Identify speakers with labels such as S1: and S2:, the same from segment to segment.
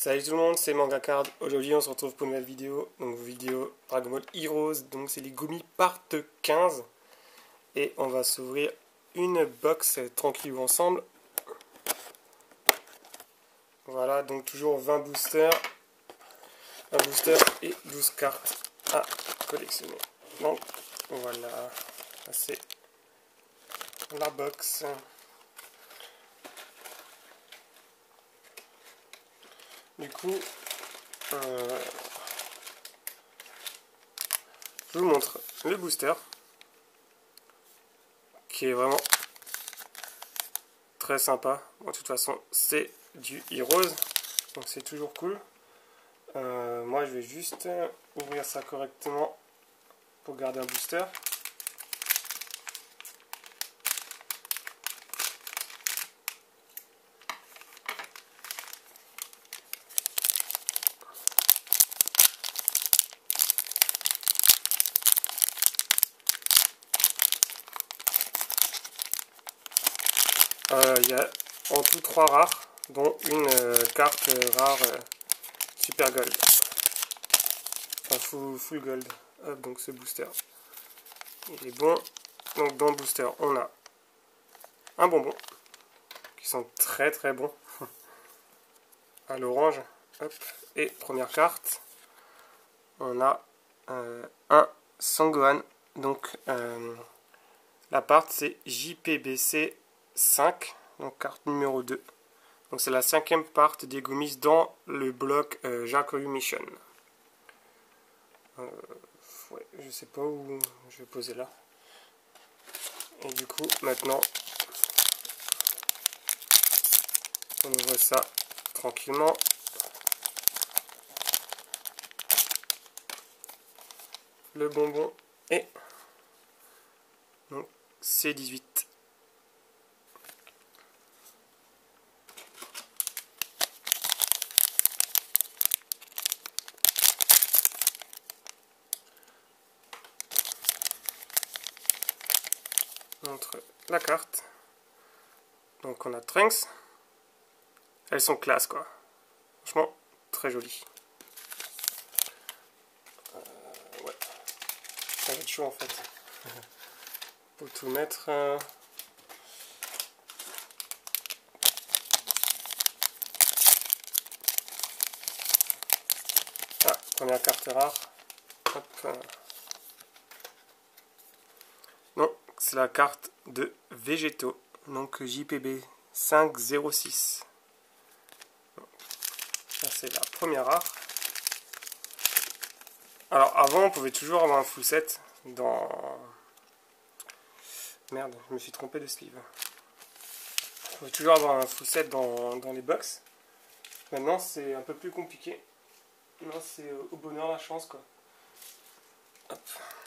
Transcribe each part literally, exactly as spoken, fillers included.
S1: Salut tout le monde, c'est Mangacard. Aujourd'hui on se retrouve pour une nouvelle vidéo, donc vidéo Dragon Ball Heroes, donc c'est les Gumi part quinze. Et on va s'ouvrir une box tranquille ensemble. Voilà, donc toujours vingt boosters, un booster et douze cartes à collectionner. Donc voilà, c'est la box. Du coup, euh, je vous montre le booster qui est vraiment très sympa. Bon, de toute façon, c'est du Heroes, donc c'est toujours cool. Euh, moi, je vais juste ouvrir ça correctement pour garder un booster. Il euh, y a en tout trois rares, dont une euh, carte euh, rare euh, super gold, enfin full, full gold. Hop, donc ce booster il est bon. Donc dans le booster on a un bonbon qui sont très très bons à l'orange. Hop, et première carte on a euh, un Sangohan, donc euh, la part c'est J P B C cinq, donc carte numéro deux. Donc c'est la cinquième part des Gumis dans le bloc euh, Jakoryu Mission. Euh, ouais, je sais pas où je vais poser là. Et du coup maintenant on ouvre ça tranquillement. Le bonbon et donc C dix-huit. Montre la carte. Donc on a Trunks. Elles sont classe quoi. Franchement très jolies. Euh, ouais. Ça va être chaud en fait. Pour tout mettre. Euh... Ah, première carte rare. Hop. Euh... Non, c'est la carte de Végétaux. Donc J P B cinq zéro six. Ça c'est la première rare. Alors avant on pouvait toujours avoir un full set dans... Merde, je me suis trompé de sleeve. On pouvait toujours avoir un full set dans, dans les box. Maintenant c'est un peu plus compliqué. Non, c'est au bonheur la chance quoi. Hop.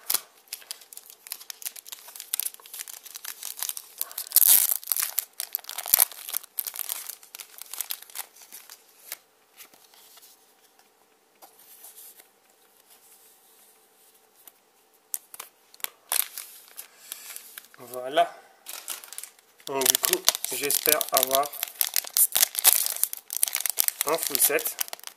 S1: Voilà. Donc du coup, j'espère avoir un full set.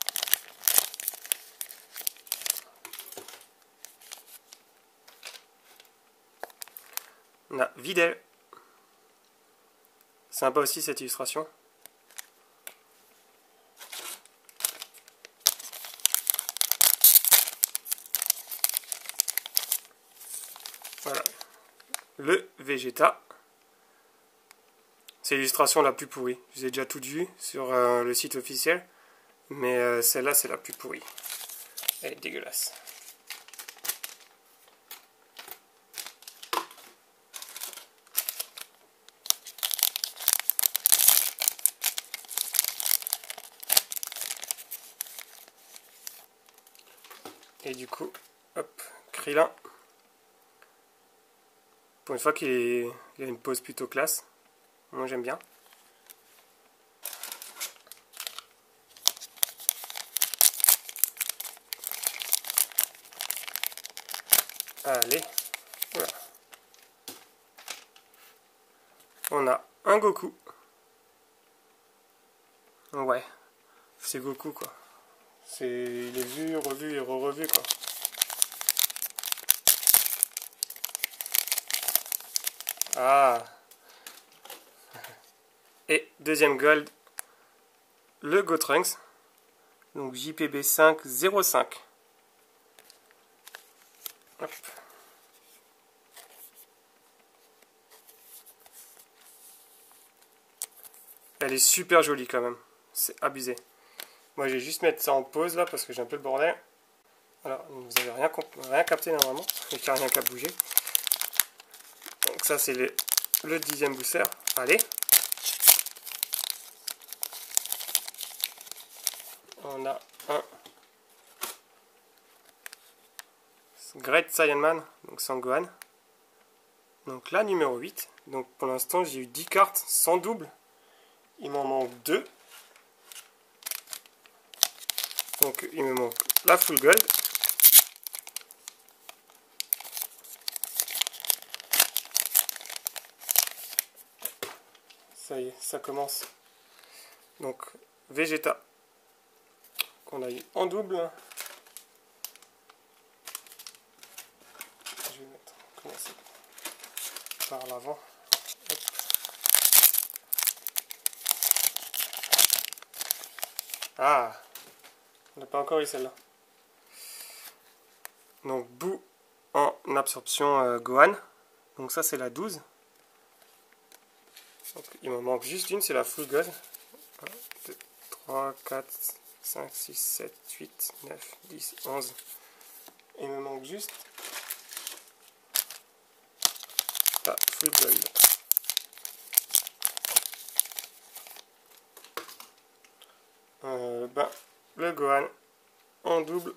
S1: On a Videl. Sympa aussi cette illustration. Voilà. Le Vegeta. C'est l'illustration la plus pourrie. Je vous ai déjà tout vu sur euh, le site officiel. Mais euh, celle-là, c'est la plus pourrie. Elle est dégueulasse. Et du coup, hop, Krillin. Pour une fois qu'il a une pose plutôt classe. Moi j'aime bien. Allez, voilà. On a un Goku. Ouais, c'est Goku quoi. C'est, il est vu, revu et re-revu quoi. Ah. Et deuxième gold, le Gotrunks. Donc J P B cinq zéro cinq. Hop. Elle est super jolie quand même. C'est abusé. Moi je vais juste mettre ça en pause là parce que j'ai un peu le bordel. Alors vous n'avez rien, rien capté normalement. Il n'y a rien qu'à bouger. Donc ça c'est le, le dixième booster. Allez. On a un Great Saiyan Man, donc sans Gohan. Donc là numéro huit. Donc pour l'instant j'ai eu dix cartes sans double. Il m'en manque deux. Donc il me manque la full gold. Ça y est, ça commence. Donc Vegeta qu'on a eu en double. Je vais mettre, commencer par l'avant. Ah, on n'a pas encore eu celle-là. Donc Boo en absorption euh, Gohan. Donc ça c'est la douze. Donc, il me manque juste une, c'est la full gold. un, deux, trois, quatre, cinq, six, sept, huit, neuf, dix, onze. Il me manque juste la full gold. Euh, ben, le Gohan en double.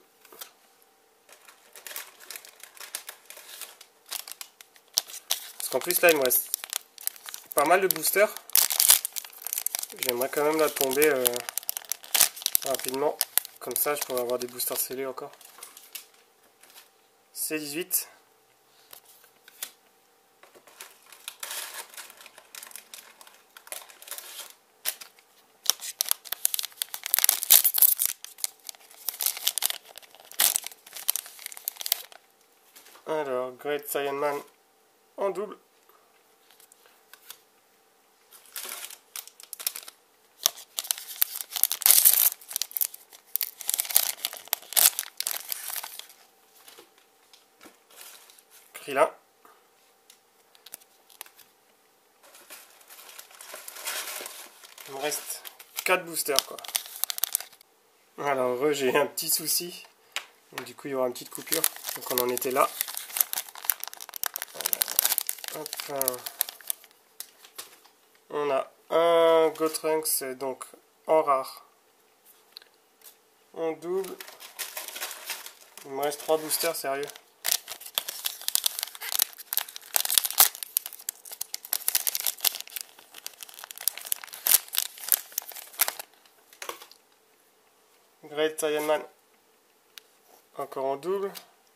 S1: Parce qu'en plus là il me reste pas mal de boosters. J'aimerais quand même la tomber euh, rapidement. Comme ça je pourrais avoir des boosters scellés encore. C dix-huit. Alors, Great Saiyan Man en double. Krillin. Il me reste quatre boosters quoi. Alors j'ai un petit souci. Donc, du coup il y aura une petite coupure. Donc on en était là. Hop. On a un Gotrunks donc en rare. En double. Il me reste trois boosters sérieux. Great Saiyan Man. Encore en double.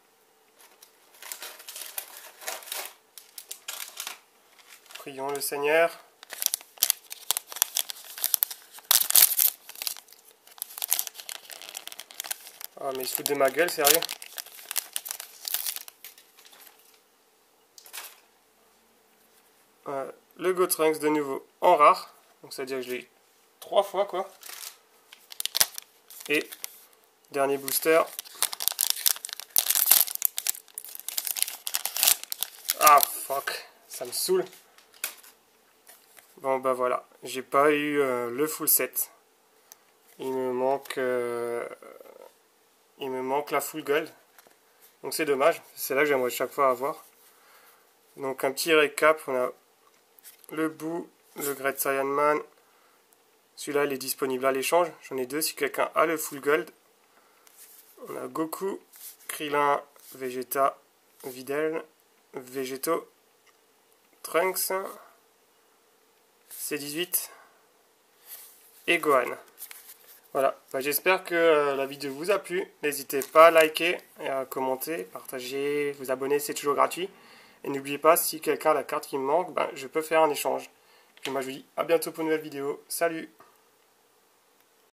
S1: Prions le Seigneur. Ah mais il se fout de ma gueule, sérieux. Euh, le Gotrunks de nouveau en rare. Donc ça veut dire que je l'ai eu trois fois quoi. Et dernier booster. Ah fuck, ça me saoule. Bon bah voilà, j'ai pas eu euh, le full set. Il me manque euh, il me manque la full gold. Donc c'est dommage, c'est là que j'aimerais chaque fois avoir. Donc un petit récap, on a le Boo, le Great Saiyan Man. Celui-là il est disponible à l'échange. J'en ai deux si quelqu'un a le full gold. On a Goku, Krillin, Vegeta, Videl, Vegeto, Trunks, C dix-huit et Gohan. Voilà, bah, j'espère que euh, la vidéo vous a plu. N'hésitez pas à liker, et à commenter, partager, vous abonner, c'est toujours gratuit. Et n'oubliez pas, si quelqu'un a la carte qui me manque, ben, je peux faire un échange. Puis moi je vous dis à bientôt pour une nouvelle vidéo. Salut!